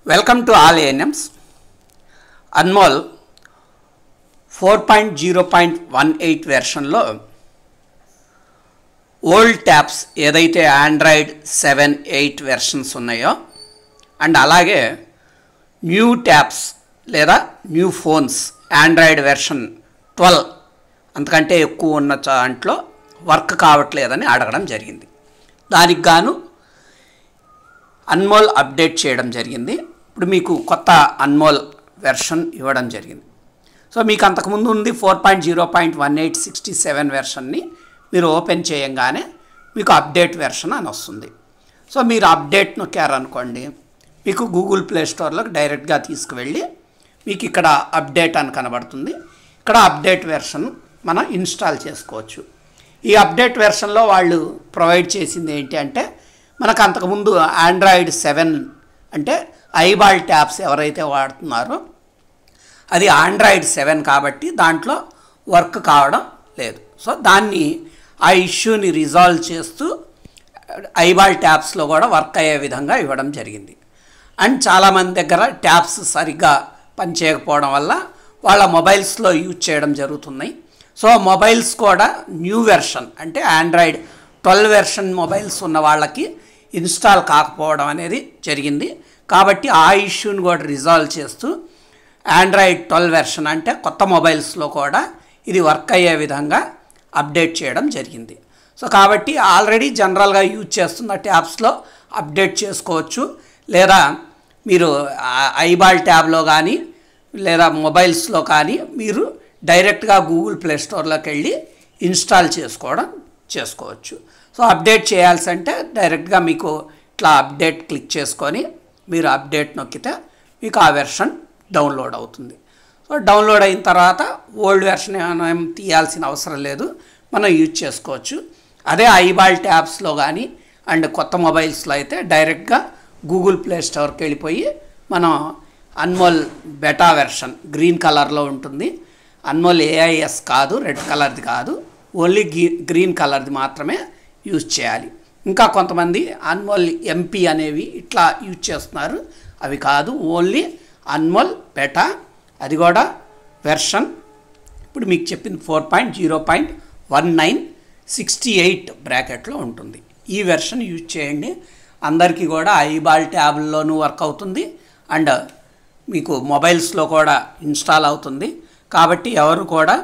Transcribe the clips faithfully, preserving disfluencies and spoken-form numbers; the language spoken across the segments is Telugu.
Welcome to all A N Ms. ANMOL four point zero point one eight version lo old tabs ఏదైతే ఆండ్రాయిడ్ సెవెన్ ఎయిట్ వెర్షన్స్ ఉన్నాయో అండ్ అలాగే న్యూ ట్యాబ్స్ లేదా new phones Android version twelve అంతకంటే ఎక్కువ ఉన్న దాంట్లో వర్క్ కావట్లేదని అడగడం జరిగింది. దానికి గాను అన్మోల్ అప్డేట్ చేయడం జరిగింది. ఇప్పుడు మీకు కొత్త అన్మోల్ వెర్షన్ ఇవ్వడం జరిగింది. సో మీకు అంతకుముందు ఉంది four point zero point one eight sixty seven వెర్షన్ని మీరు ఓపెన్ చేయంగానే మీకు అప్డేట్ వెర్షన్ అని వస్తుంది. సో మీరు అప్డేట్ నొక్కారనుకోండి, మీకు గూగుల్ ప్లే స్టోర్లోకి డైరెక్ట్గా తీసుకువెళ్ళి మీకు ఇక్కడ అప్డేట్ అని కనబడుతుంది. ఇక్కడ అప్డేట్ వెర్షన్ మనం ఇన్స్టాల్ చేసుకోవచ్చు. ఈ అప్డేట్ వెర్షన్లో వాళ్ళు ప్రొవైడ్ చేసింది ఏంటి అంటే, మనకు అంతకుముందు ఆండ్రాయిడ్ సెవెన్ అంటే ఐబాల్ ట్యాబ్స్ ఎవరైతే వాడుతున్నారో అది ఆండ్రాయిడ్ సెవెన్ కాబట్టి దాంట్లో వర్క్ కావడం లేదు. సో దాన్ని ఆ ఇష్యూని రిజాల్వ్ చేస్తూ ఐబాల్ ట్యాబ్స్లో కూడా వర్క్ అయ్యే విధంగా ఇవ్వడం జరిగింది. అండ్ చాలామంది దగ్గర ట్యాబ్స్ సరిగ్గా పనిచేయకపోవడం వల్ల వాళ్ళ మొబైల్స్లో యూజ్ చేయడం జరుగుతున్నాయి. సో మొబైల్స్ కూడా న్యూ వెర్షన్ అంటే ఆండ్రాయిడ్ ట్వెల్వ్ వెర్షన్ మొబైల్స్ ఉన్న వాళ్ళకి ఇన్స్టాల్ కాకపోవడం అనేది జరిగింది. కాబట్టి ఆ ఇష్యూని కూడా రిజాల్వ్ చేస్తూ ఆండ్రాయిడ్ ట్వెల్వ్ వెర్షన్ అంటే కొత్త మొబైల్స్లో కూడా ఇది వర్క్ అయ్యే విధంగా అప్డేట్ చేయడం జరిగింది. సో కాబట్టి ఆల్రెడీ జనరల్గా యూజ్ చేస్తున్న ట్యాబ్స్లో అప్డేట్ చేసుకోవచ్చు, లేదా మీరు ఐబాల్ ట్యాబ్లో కానీ లేదా మొబైల్స్లో కానీ మీరు డైరెక్ట్గా గూగుల్ ప్లే స్టోర్లోకి వెళ్ళి ఇన్స్టాల్ చేసుకోవడం చేసుకోవచ్చు. సో అప్డేట్ చేయాల్సి అంటే డైరెక్ట్గా మీకు ఇట్లా అప్డేట్ క్లిక్ చేసుకొని మీరు అప్డేట్ నొక్కితే మీకు ఆ వెర్షన్ డౌన్లోడ్ అవుతుంది. సో డౌన్లోడ్ అయిన తర్వాత ఓల్డ్ వెర్షన్ ఏం తీయాల్సిన అవసరం లేదు, మనం యూజ్ చేసుకోవచ్చు. అదే ఐబాల్ ట్యాబ్స్లో కానీ అండ్ కొత్త మొబైల్స్లో అయితే డైరెక్ట్గా గూగుల్ ప్లే స్టోర్కి వెళ్ళిపోయి మనం అన్మోల్ బెటా వెర్షన్ గ్రీన్ కలర్లో ఉంటుంది. అన్మోల్ ఏఐఎస్ కాదు, రెడ్ కలర్ది కాదు, ఓన్లీ గ్రీన్ కలర్ది మాత్రమే యూజ్ చేయాలి. ఇంకా కొంతమంది అన్మోల్ ఎంపీ అనేవి ఇట్లా యూజ్ చేస్తున్నారు, అవి కాదు, ఓన్లీ అన్మోల్ బెటా, అది కూడా వెర్షన్ ఇప్పుడు మీకు చెప్పింది four point zero point one nine sixty eight బ్రాకెట్లో ఉంటుంది. ఈ వెర్షన్ యూజ్ చేయండి. అందరికీ కూడా ఐబాల్ ట్యాబ్లోనూ వర్క్ అవుతుంది అండ్ మీకు మొబైల్స్లో కూడా ఇన్స్టాల్ అవుతుంది. కాబట్టి ఎవరు కూడా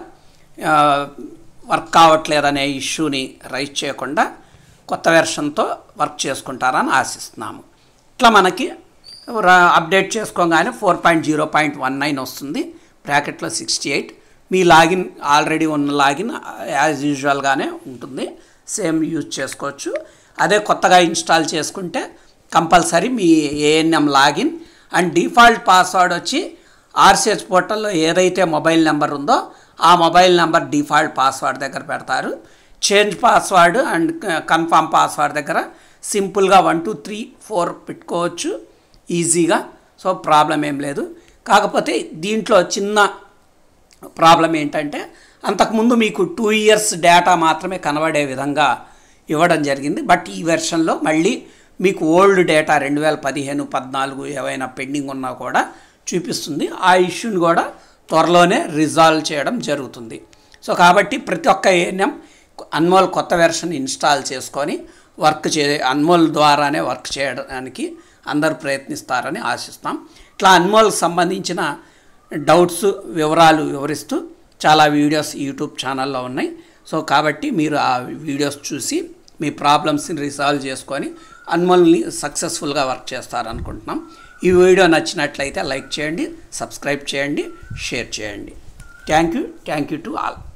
వర్క్ కావట్లేదనే ఇష్యూని రైజ్ చేయకుండా కొత్త వెర్షన్తో వర్క్ చేసుకుంటారని ఆశిస్తున్నాము. ఇట్లా మనకి అప్డేట్ చేసుకోగానే four point zero point one nine వస్తుంది, బ్రాకెట్లో సిక్స్టీ ఎయిట్. మీ లాగిన్ ఆల్రెడీ ఉన్న లాగిన్ యాజ్ యూజువల్గానే ఉంటుంది, సేమ్ యూజ్ చేసుకోవచ్చు. అదే కొత్తగా ఇన్స్టాల్ చేసుకుంటే కంపల్సరీ మీ ANM login and default password వచ్చి ఆర్సిహెచ్ పోర్టల్లో ఏదైతే మొబైల్ నెంబర్ ఉందో ఆ మొబైల్ నెంబర్ డిఫాల్ట్ పాస్వర్డ్ దగ్గర పెడతారు. Change password and confirm password దగ్గర సింపుల్గా వన్ టూ త్రీ ఫోర్ పెట్టుకోవచ్చు ఈజీగా. సో ప్రాబ్లం ఏం లేదు. కాకపోతే దీంట్లో చిన్న ప్రాబ్లం ఏంటంటే, అంతకుముందు మీకు టూ ఇయర్స్ డేటా మాత్రమే కనబడే విధంగా ఇవ్వడం జరిగింది. బట్ ఈ వెర్షన్లో మళ్ళీ మీకు ఓల్డ్ డేటా రెండు వేల పదిహేను పద్నాలుగు ఏవైనా పెండింగ్ ఉన్నా కూడా చూపిస్తుంది. ఆ ఇష్యూని కూడా త్వరలోనే రిజాల్వ్ చేయడం జరుగుతుంది. సో కాబట్టి ప్రతి ఒక్క ఏఎన్ఎం అన్మోల్ కొత్త వెర్షన్ ఇన్స్టాల్ చేసుకొని వర్క్ చే అన్మోల్ ద్వారానే వర్క్ చేయడానికి అందరూ ప్రయత్నిస్తారని ఆశిస్తాం. ఇట్లా అన్మోల్కి సంబంధించిన డౌట్స్ వివరాలు వివరిస్తూ చాలా వీడియోస్ యూట్యూబ్ ఛానల్లో ఉన్నాయి. సో కాబట్టి మీరు ఆ వీడియోస్ చూసి మీ ప్రాబ్లమ్స్ని రిసాల్వ్ చేసుకొని అన్మోల్ని సక్సెస్ఫుల్గా వర్క్ చేస్తారనుకుంటున్నాం. ఈ వీడియో నచ్చినట్లయితే లైక్ చేయండి, సబ్స్క్రైబ్ చేయండి, షేర్ చేయండి. Thank you thank you to all.